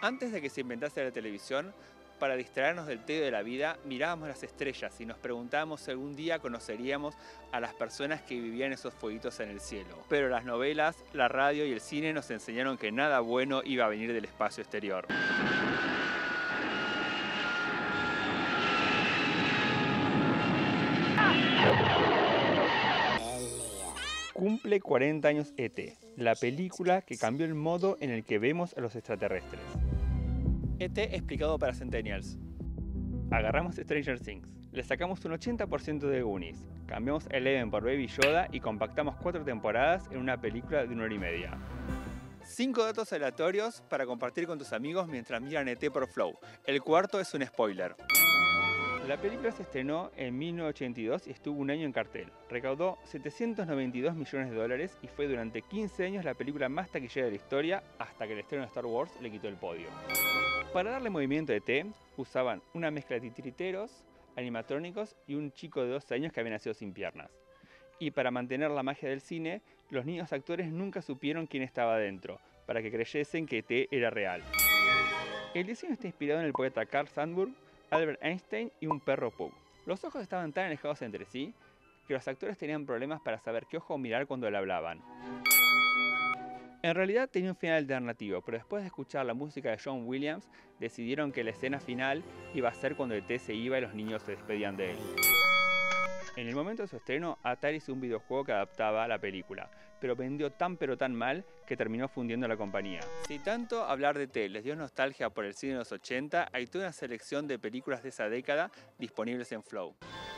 Antes de que se inventase la televisión, para distraernos del tedio de la vida, mirábamos las estrellas y nos preguntábamos si algún día conoceríamos a las personas que vivían esos fueguitos en el cielo. Pero las novelas, la radio y el cine nos enseñaron que nada bueno iba a venir del espacio exterior. Cumple 40 años E.T., la película que cambió el modo en el que vemos a los extraterrestres. E.T. explicado para Centennials. Agarramos Stranger Things, le sacamos un 80% de Goonies, cambiamos Eleven por Baby Yoda y compactamos 4 temporadas en una película de 1 hora y media. 5 datos aleatorios para compartir con tus amigos mientras miran E.T. por Flow. El cuarto es un spoiler. La película se estrenó en 1982 y estuvo un año en cartel. Recaudó 792 millones de dólares y fue durante 15 años la película más taquillera de la historia hasta que el estreno de Star Wars le quitó el podio. Para darle movimiento a E.T. usaban una mezcla de titiriteros, animatrónicos y un chico de 12 años que había nacido sin piernas. Y para mantener la magia del cine, los niños actores nunca supieron quién estaba adentro, para que creyesen que E.T. era real. El diseño está inspirado en el poeta Carl Sandburg, Albert Einstein y un perro pug. Los ojos estaban tan alejados entre sí que los actores tenían problemas para saber qué ojo mirar cuando le hablaban. En realidad tenía un final alternativo, pero después de escuchar la música de John Williams, decidieron que la escena final iba a ser cuando E.T. se iba y los niños se despedían de él. En el momento de su estreno, Atari hizo un videojuego que adaptaba la película, pero vendió tan mal que terminó fundiendo la compañía. Si tanto hablar de E.T. les dio nostalgia por el cine de los 80, hay toda una selección de películas de esa década disponibles en Flow.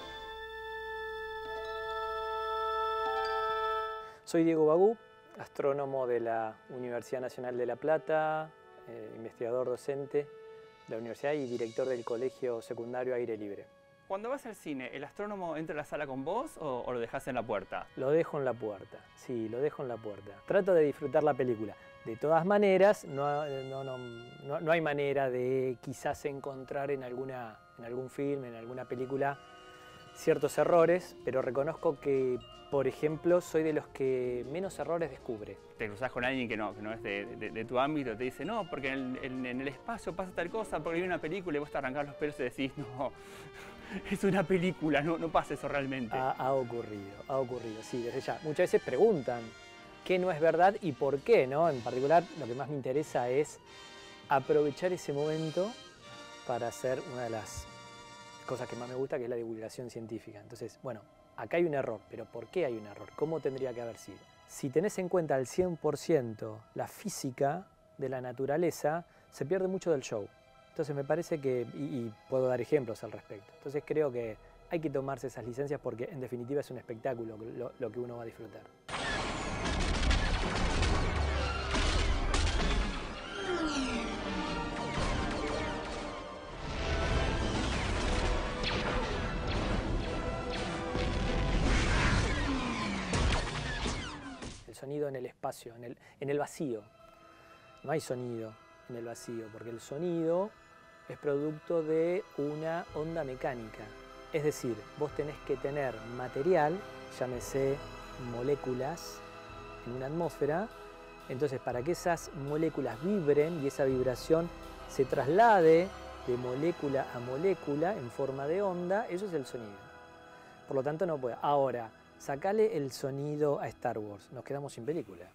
Soy Diego Bagú, astrónomo de la Universidad Nacional de La Plata, investigador docente de la universidad y director del Colegio Secundario Aire Libre. Cuando vas al cine, ¿el astrónomo entra a la sala con vos o lo dejás en la puerta? Lo dejo en la puerta, sí, lo dejo en la puerta. Trato de disfrutar la película. De todas maneras, no hay manera de quizás encontrar en algún film, en alguna película, ciertos errores, pero reconozco que, por ejemplo, soy de los que menos errores descubre. Te cruzás con alguien que no es de tu ámbito, te dice, no, porque en el espacio pasa tal cosa, porque hay una película y vos te arrancás los pelos y decís, no, es una película, no pasa eso realmente. Ha ocurrido, sí, desde ya. Muchas veces preguntan qué no es verdad y por qué, ¿no? En particular, lo que más me interesa es aprovechar ese momento para hacer una de las cosas que más me gusta, que es la divulgación científica. Entonces, bueno, acá hay un error, pero ¿por qué hay un error? ¿Cómo tendría que haber sido? Si tenés en cuenta al 100% la física de la naturaleza, se pierde mucho del show. Entonces me parece que, y puedo dar ejemplos al respecto, entonces creo que hay que tomarse esas licencias porque en definitiva es un espectáculo lo que uno va a disfrutar. Sonido en el espacio, en el vacío. No hay sonido en el vacío, porque el sonido es producto de una onda mecánica. Es decir, vos tenés que tener material, llámese moléculas, en una atmósfera. Entonces, para que esas moléculas vibren y esa vibración se traslade de molécula a molécula en forma de onda, eso es el sonido. Por lo tanto, no puede. Ahora, sacale el sonido a Star Wars, nos quedamos sin película.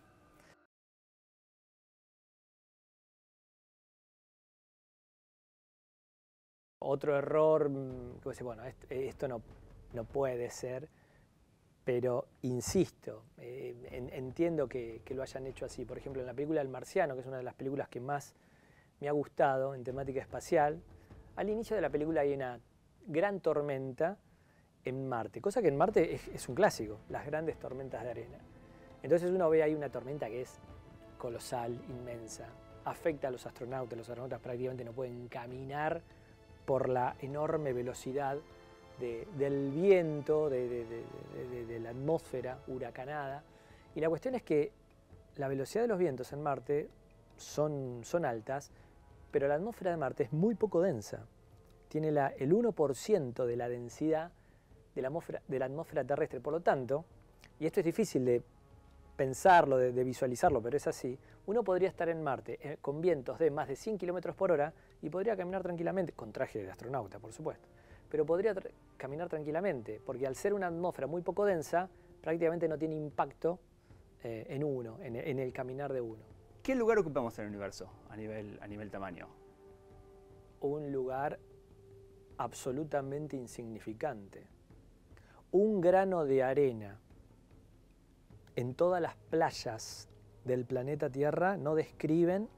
Otro error, bueno, esto no puede ser, pero insisto, entiendo que lo hayan hecho así. Por ejemplo, en la película El Marciano, que es una de las películas que más me ha gustado en temática espacial, al inicio de la película hay una gran tormenta en Marte, cosa que en Marte es un clásico, las grandes tormentas de arena. Entonces uno ve ahí una tormenta que es colosal, inmensa, afecta a los astronautas prácticamente no pueden caminar por la enorme velocidad del viento, de la atmósfera huracanada. Y la cuestión es que la velocidad de los vientos en Marte son altas, pero la atmósfera de Marte es muy poco densa. Tiene el 1% de la densidad de la atmósfera terrestre. Por lo tanto, y esto es difícil de pensarlo, de visualizarlo, pero es así, uno podría estar en Marte con vientos de más de 100 kilómetros por hora y podría caminar tranquilamente, con traje de astronauta, por supuesto, pero podría caminar tranquilamente, porque al ser una atmósfera muy poco densa, prácticamente no tiene impacto en uno, en el caminar de uno. ¿Qué lugar ocupamos en el universo a nivel tamaño? Un lugar absolutamente insignificante. Un grano de arena en todas las playas del planeta Tierra no describen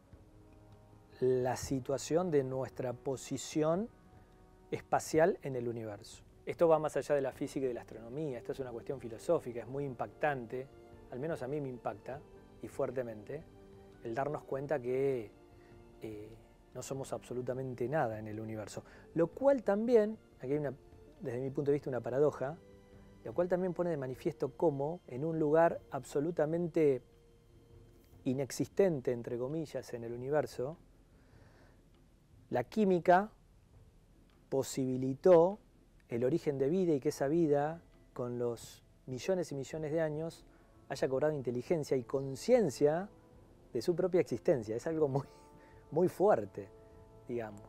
la situación de nuestra posición espacial en el universo. Esto va más allá de la física y de la astronomía, esto es una cuestión filosófica, es muy impactante, al menos a mí me impacta, y fuertemente, el darnos cuenta que no somos absolutamente nada en el universo. Lo cual también, aquí hay desde mi punto de vista una paradoja, lo cual también pone de manifiesto cómo en un lugar absolutamente inexistente, entre comillas, en el universo, la química posibilitó el origen de vida y que esa vida, con los millones y millones de años, haya cobrado inteligencia y conciencia de su propia existencia. Es algo muy, muy fuerte, digamos.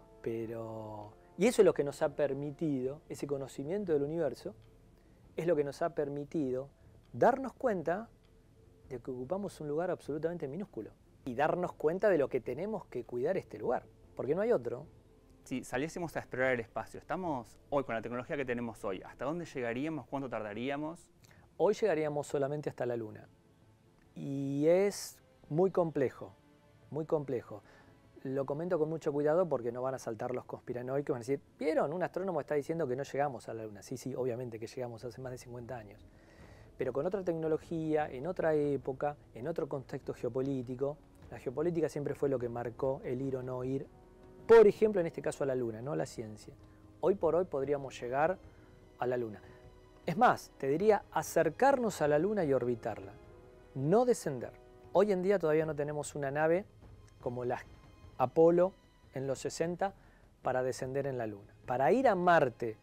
Y eso es lo que nos ha permitido, ese conocimiento del universo, es lo que nos ha permitido darnos cuenta de que ocupamos un lugar absolutamente minúsculo y darnos cuenta de lo que tenemos que cuidar este lugar, porque no hay otro. Si saliésemos a explorar el espacio, estamos hoy con la tecnología que tenemos hoy, ¿hasta dónde llegaríamos? ¿Cuánto tardaríamos? Hoy llegaríamos solamente hasta la Luna y es muy complejo, muy complejo. Lo comento con mucho cuidado porque no van a saltar los conspiranoicos, van a decir, ¿vieron? Un astrónomo está diciendo que no llegamos a la Luna. Sí, sí, obviamente que llegamos hace más de 50 años. Pero con otra tecnología, en otra época, en otro contexto geopolítico. La geopolítica siempre fue lo que marcó el ir o no ir, por ejemplo, en este caso a la Luna, no a la ciencia. Hoy por hoy podríamos llegar a la Luna. Es más, te diría acercarnos a la Luna y orbitarla, no descender. Hoy en día todavía no tenemos una nave como las Apolo en los 60 para descender en la Luna. Para ir a Marte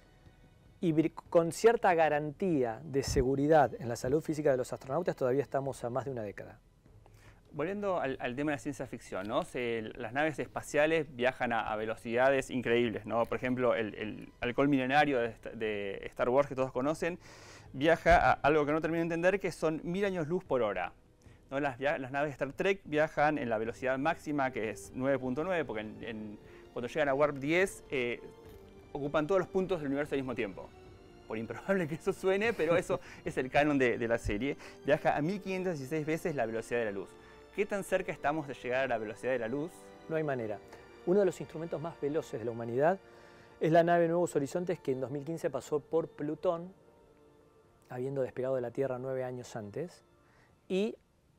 y con cierta garantía de seguridad en la salud física de los astronautas todavía estamos a más de una década. Volviendo al tema de la ciencia ficción, ¿no? Las naves espaciales viajan a velocidades increíbles, ¿no? Por ejemplo, el halcón milenario de Star Wars que todos conocen viaja a algo que no termino de entender, que son 1000 años luz por hora. ¿No? Las naves de Star Trek viajan en la velocidad máxima, que es 9.9, porque cuando llegan a Warp 10 ocupan todos los puntos del universo al mismo tiempo. Por improbable que eso suene, pero eso es el canon de la serie. Viaja a 1516 veces la velocidad de la luz. ¿Qué tan cerca estamos de llegar a la velocidad de la luz? No hay manera. Uno de los instrumentos más veloces de la humanidad es la nave Nuevos Horizontes, que en 2015 pasó por Plutón, habiendo despegado de la Tierra 9 años antes, y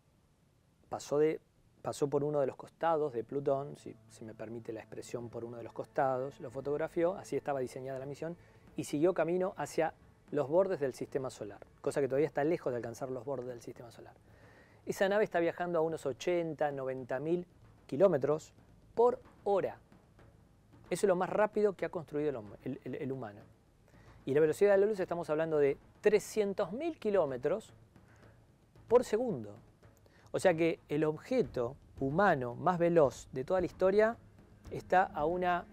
pasó por uno de los costados de Plutón, si me permite la expresión, por uno de los costados, lo fotografió, así estaba diseñada la misión, y siguió camino hacia los bordes del sistema solar, cosa que todavía está lejos de alcanzar los bordes del sistema solar. Esa nave está viajando a unos 80, 90.000 kilómetros por hora. Eso es lo más rápido que ha construido el humano. Y la velocidad de la luz estamos hablando de 300.000 kilómetros por segundo. O sea que el objeto humano más veloz de toda la historia está a una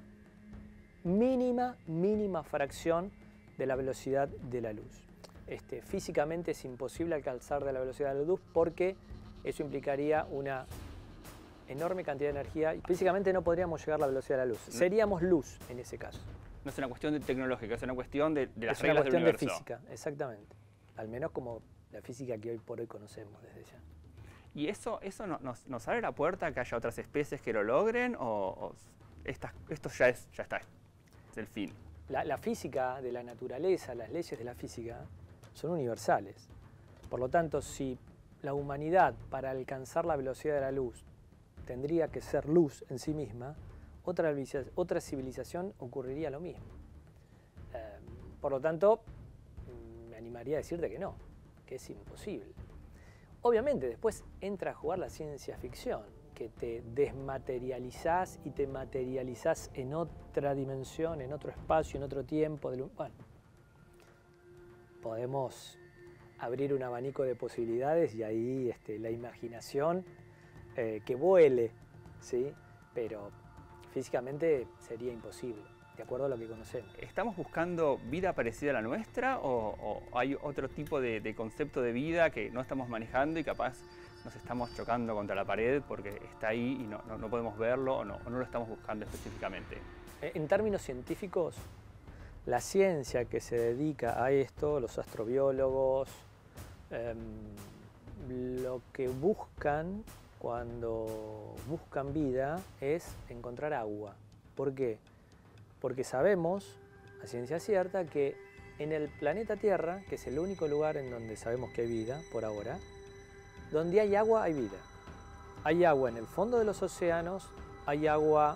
mínima fracción de la velocidad de la luz. Físicamente es imposible alcanzar de la velocidad de la luz porque eso implicaría una enorme cantidad de energía y físicamente no podríamos llegar a la velocidad de la luz. Seríamos luz en ese caso. No es una cuestión tecnológica, es una cuestión de las reglas del universo. Es una cuestión de física, exactamente. Al menos como la física que hoy por hoy conocemos desde ya. ¿Y eso nos abre la puerta a que haya otras especies que lo logren o esto ya está, es el fin? La física de la naturaleza, las leyes de la física son universales. Por lo tanto, si la humanidad para alcanzar la velocidad de la luz tendría que ser luz en sí misma, otra civilización ocurriría lo mismo. Por lo tanto, me animaría a decirte que no, que es imposible. Obviamente, después entra a jugar la ciencia ficción, que te desmaterializás y te materializás en otra dimensión, en otro espacio, en otro tiempo. Bueno, podemos abrir un abanico de posibilidades y ahí la imaginación que vuele, ¿sí? Pero físicamente sería imposible, de acuerdo a lo que conocemos. ¿Estamos buscando vida parecida a la nuestra o hay otro tipo de concepto de vida que no estamos manejando y capaz nos estamos chocando contra la pared porque está ahí y no podemos verlo o no lo estamos buscando específicamente? En términos científicos, la ciencia que se dedica a esto, los astrobiólogos, lo que buscan cuando buscan vida es encontrar agua. ¿Por qué? Porque sabemos, a ciencia cierta, que en el planeta Tierra, que es el único lugar en donde sabemos que hay vida, por ahora, donde hay agua hay vida. Hay agua en el fondo de los océanos, hay agua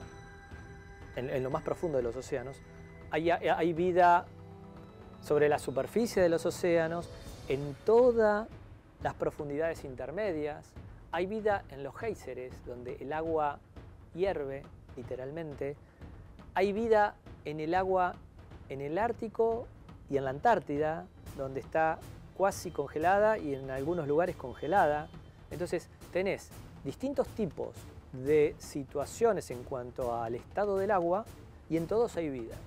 en lo más profundo de los océanos, hay vida sobre la superficie de los océanos, en todas las profundidades intermedias, hay vida en los géiseres, donde el agua hierve, literalmente, hay vida en el agua en el Ártico y en la Antártida, donde está cuasi congelada y en algunos lugares congelada. Entonces tenés distintos tipos de situaciones en cuanto al estado del agua y en todos hay vida.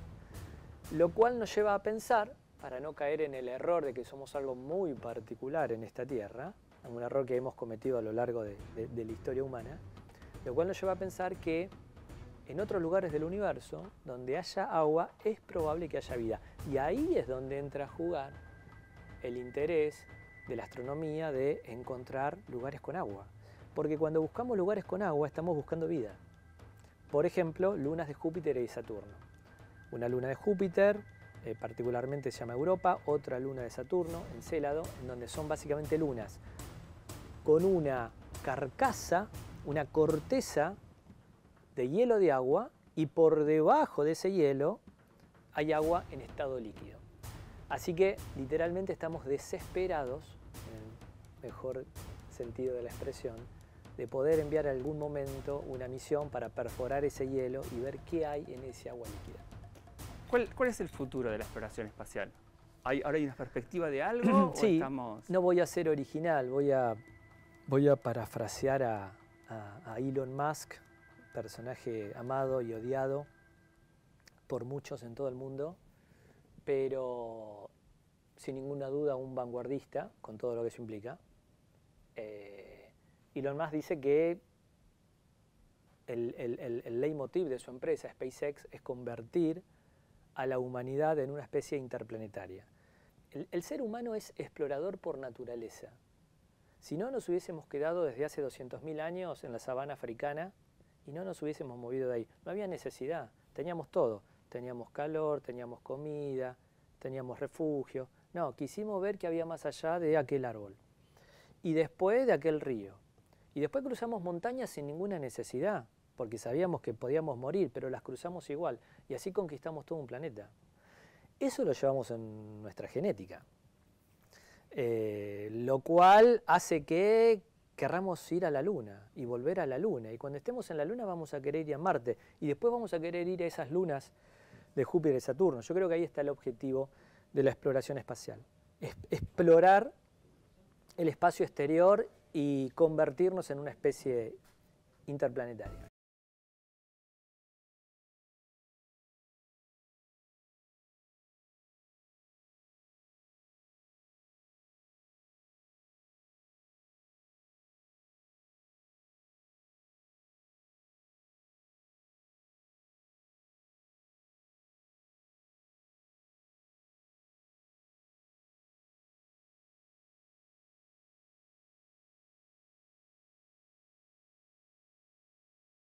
Lo cual nos lleva a pensar, para no caer en el error de que somos algo muy particular en esta Tierra, un error que hemos cometido a lo largo de la historia humana, lo cual nos lleva a pensar que en otros lugares del universo, donde haya agua, es probable que haya vida. Y ahí es donde entra a jugar el interés de la astronomía de encontrar lugares con agua. Porque cuando buscamos lugares con agua, estamos buscando vida. Por ejemplo, lunas de Júpiter y Saturno. Una luna de Júpiter, particularmente se llama Europa, otra luna de Saturno, Encélado, en donde son básicamente lunas con una carcasa, una corteza de hielo de agua, y por debajo de ese hielo hay agua en estado líquido. Así que literalmente estamos desesperados, en el mejor sentido de la expresión, de poder enviar en algún momento una misión para perforar ese hielo y ver qué hay en ese agua líquida. ¿Cuál es el futuro de la exploración espacial? ¿Ahora hay una perspectiva de algo? Sí, ¿O estamos... no voy a ser original, voy a parafrasear a Elon Musk, personaje amado y odiado por muchos en todo el mundo, pero sin ninguna duda un vanguardista, con todo lo que eso implica. Elon Musk dice que el leitmotiv de su empresa, SpaceX, es convertir a la humanidad en una especie interplanetaria. El ser humano es explorador por naturaleza. Si no, nos hubiésemos quedado desde hace 200.000 años en la sabana africana y no nos hubiésemos movido de ahí. No había necesidad, teníamos todo. Teníamos calor, teníamos comida, teníamos refugio. No, quisimos ver qué había más allá de aquel árbol. Y después de aquel río. Y después cruzamos montañas sin ninguna necesidad, porque sabíamos que podíamos morir, pero las cruzamos igual. Y así conquistamos todo un planeta. Eso lo llevamos en nuestra genética. Lo cual hace que querramos ir a la Luna y volver a la Luna. Y cuando estemos en la Luna vamos a querer ir a Marte. Y después vamos a querer ir a esas lunas de Júpiter y Saturno. Yo creo que ahí está el objetivo de la exploración espacial. Explorar el espacio exterior y convertirnos en una especie interplanetaria.